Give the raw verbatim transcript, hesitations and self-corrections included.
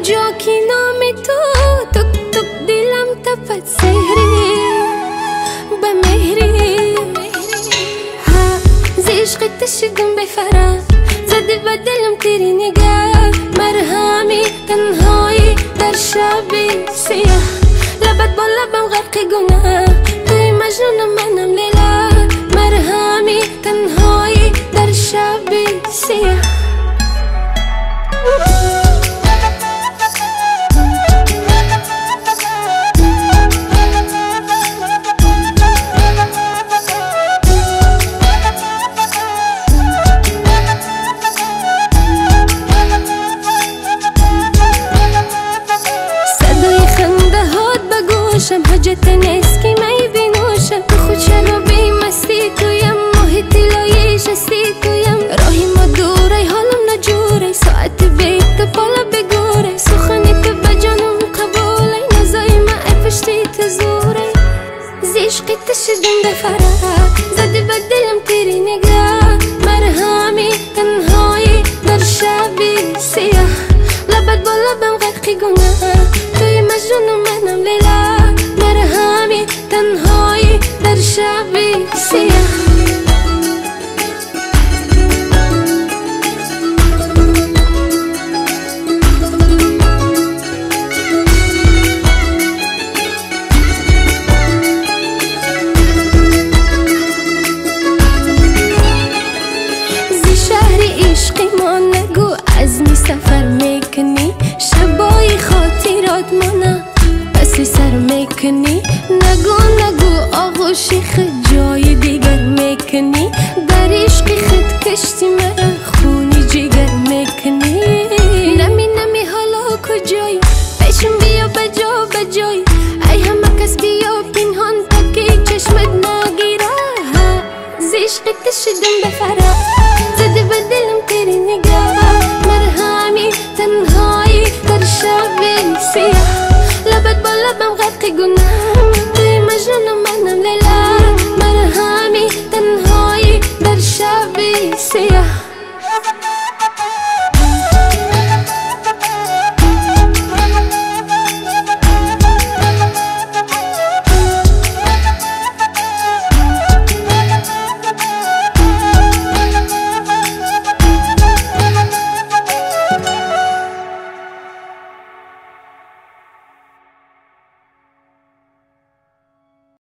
جا کی نام تو تک تک دلم تپد سهری به مهری ها زیشقت شدم بفرم زده به دلم تیری نگاه مرهمی تنهایی در شب سیاه لبت با لبم غرق گناه توی مجنون منم لیلا مرهمی تنهایی در شب سیاه حاجت نیست که می بینوشم تو خود شرابی مستی تویم محیط لایش استی تویم راهی ما دوره حالم نجوره ساعت بیت تو بالا بگوره سخنی تو بجانم قبوله نزای ما افشتی تو زوره زیشقی تشدم بفرد زدی به دلم تیری نگاه مرهمی تنهایی در شبی سیاه لبت با لبم غرقی گناه توی مجنون منم لیلا مرهمی تنهایی در شب سیاه